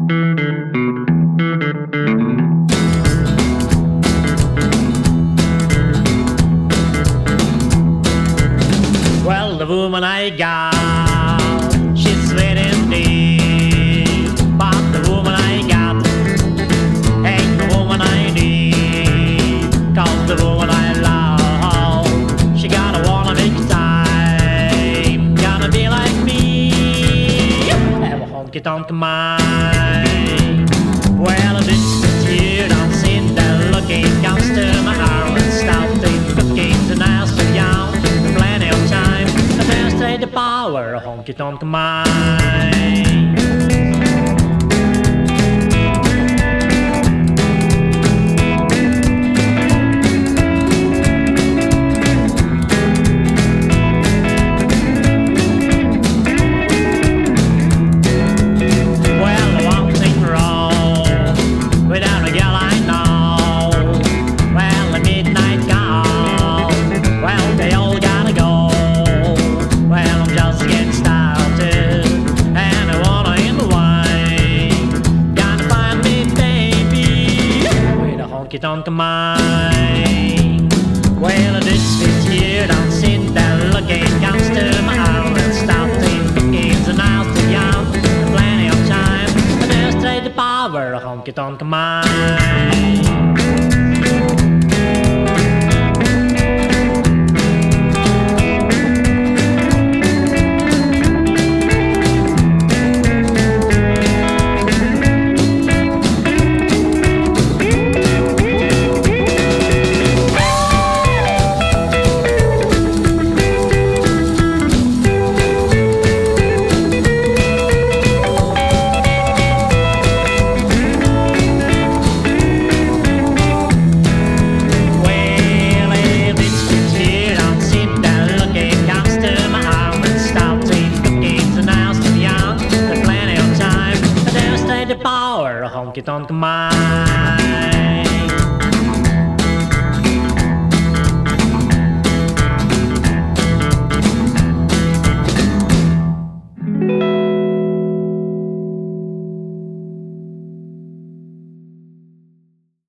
Well, the woman I got, she's sweet indeed, but the woman I got ain't the woman I need, 'cause the woman I love, she gotta wanna make time, gonna be like me, have a honky tonk mind. Well, this year don't seem that looking, comes to my arm and starting cooking, and I so young, plenty of time, and there's the power of honky tonk mind. Honky tonk mind. Well, this is here, don't seem that looking, comes to my arm and starting cooking, and now so young, plenty of time, and there's the power of honky tonk mind. The power of honky tonk mind.